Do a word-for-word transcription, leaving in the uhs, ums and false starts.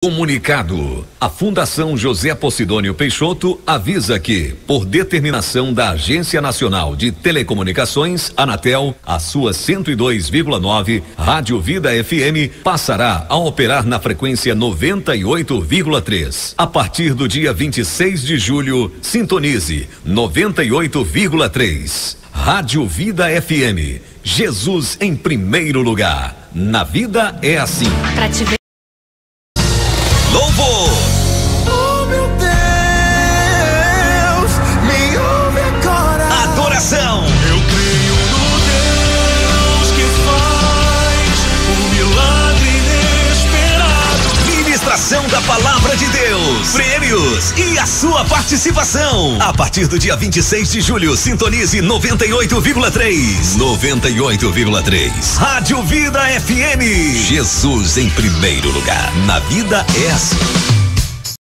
Comunicado. A Fundação José Posidônio Peixoto avisa que, por determinação da Agência Nacional de Telecomunicações, Anatel, a sua cento e dois vírgula nove, Rádio Vida F M, passará a operar na frequência noventa e oito vírgula três. A partir do dia vinte e seis de julho, sintonize noventa e oito vírgula três. Rádio Vida F M. Jesus em primeiro lugar. Na vida é assim. Pra te ver. Louvor! Oh meu Deus, me ouve agora. Adoração! Eu creio no Deus que faz o milagre inesperado. Ministração da Palavra de Deus, prêmios e a sua participação. A partir do dia vinte e seis de julho, sintonize noventa e oito vírgula três. noventa e oito vírgula três. Rádio Vida F M. Jesus em primeiro lugar. Na vida é assim.